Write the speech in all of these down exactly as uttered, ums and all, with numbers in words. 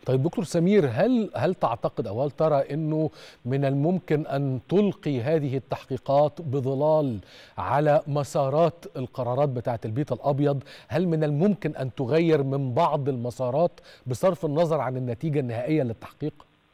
طيب دكتور سمير، هل هل تعتقد او هل ترى انه من الممكن ان تلقي هذه التحقيقات بظلال على مسارات القرارات بتاعة البيت الابيض؟ هل من الممكن ان تغير من بعض المسارات بصرف النظر عن النتيجة النهائية للتحقيق؟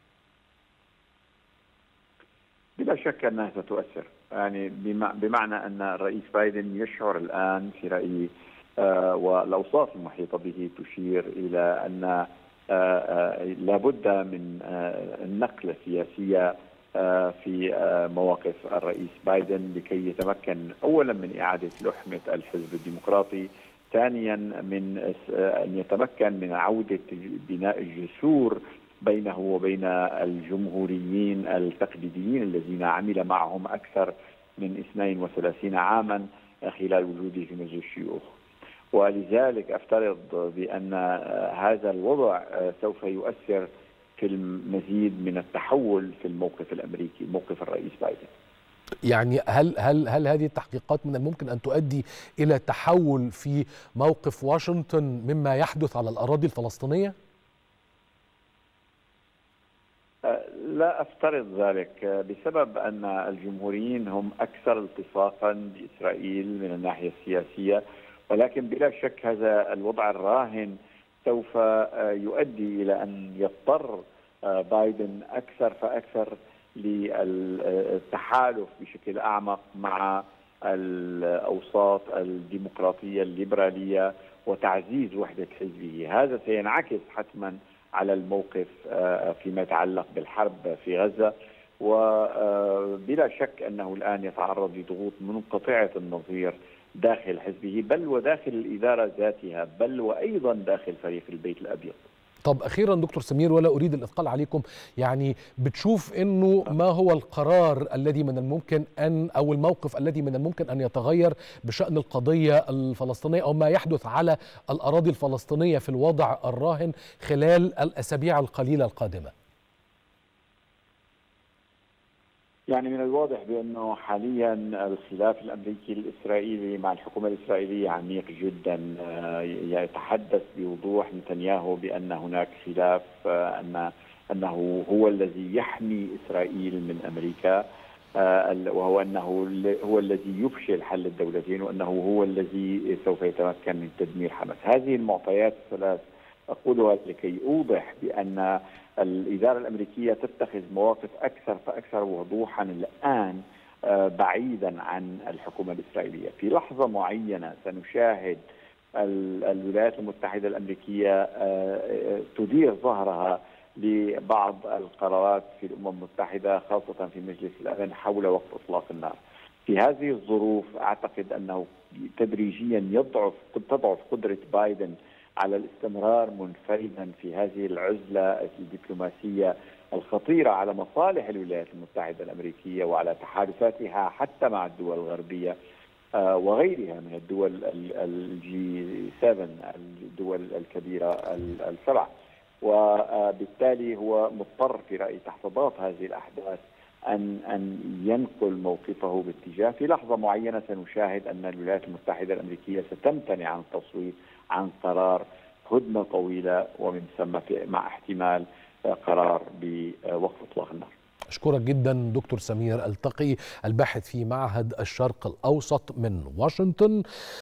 بلا شك انها ستؤثر، يعني بمعنى ان الرئيس بايدن يشعر الان في رايي آه والاوصاف المحيطه به تشير الى ان آه آه لابد من آه النقله السياسيه آه في آه مواقف الرئيس بايدن لكي يتمكن اولا من اعاده لحمه الحزب الديمقراطي، ثانيا من آه ان يتمكن من عوده بناء الجسور بينه وبين الجمهوريين التقليديين الذين عمل معهم أكثر من اثنين وثلاثين عاما خلال وجوده في مجلس الشيوخ. ولذلك أفترض بأن هذا الوضع سوف يؤثر في المزيد من التحول في الموقف الأمريكي، موقف الرئيس بايدن. يعني هل هل هل هذه التحقيقات من الممكن أن تؤدي إلى تحول في موقف واشنطن مما يحدث على الأراضي الفلسطينية؟ لا أفترض ذلك، بسبب أن الجمهوريين هم أكثر التصاقا بإسرائيل من الناحية السياسية، ولكن بلا شك هذا الوضع الراهن سوف يؤدي إلى أن يضطر بايدن أكثر فأكثر للتحالف بشكل أعمق مع الأوساط الديمقراطية الليبرالية وتعزيز وحدة حزبه. هذا سينعكس حتما على الموقف فيما يتعلق بالحرب في غزة، وبلا شك أنه الآن يتعرض لضغوط منقطعة النظير داخل حزبه، بل وداخل الإدارة ذاتها، بل وأيضا داخل فريق البيت الأبيض. طب أخيرا دكتور سمير، ولا أريد الإثقال عليكم، يعني بتشوف أنه ما هو القرار الذي من الممكن أن أو الموقف الذي من الممكن أن يتغير بشأن القضية الفلسطينية أو ما يحدث على الأراضي الفلسطينية في الوضع الراهن خلال الأسابيع القليلة القادمة؟ يعني من الواضح بأنه حاليا الخلاف الأمريكي الإسرائيلي مع الحكومة الإسرائيلية عميق جدا. يتحدث بوضوح نتنياهو بأن هناك خلاف، أن أنه هو الذي يحمي إسرائيل من أمريكا، وهو أنه هو الذي يفشل حل الدولتين، وأنه هو الذي سوف يتمكن من تدمير حماس. هذه المعطيات الثلاث أقولها لكي أوضح بأن الإدارة الأمريكية تتخذ مواقف أكثر فأكثر وضوحا الآن بعيدا عن الحكومة الإسرائيلية. في لحظة معينة سنشاهد الولايات المتحدة الأمريكية تدير ظهرها لبعض القرارات في الأمم المتحدة، خاصة في مجلس الأمن حول وقف إطلاق النار. في هذه الظروف أعتقد أنه تدريجيا يضعف تضعف قدرة بايدن على الاستمرار منفردا في هذه العزلة الدبلوماسية الخطيرة على مصالح الولايات المتحدة الأمريكية وعلى تحالفاتها حتى مع الدول الغربية وغيرها من الدول الجي سبعة، الدول الكبيرة السبعة. وبالتالي هو مضطر في رأيي تحت ضغط هذه الأحداث أن أن ينقل موقفه باتجاه. في لحظة معينة سنشاهد أن الولايات المتحدة الأمريكية ستمتنع عن التصويت عن قرار هدنة طويلة، ومن ثم مع احتمال قرار بوقف إطلاق النار. أشكرك جدا دكتور سمير التقي، الباحث في معهد الشرق الأوسط من واشنطن.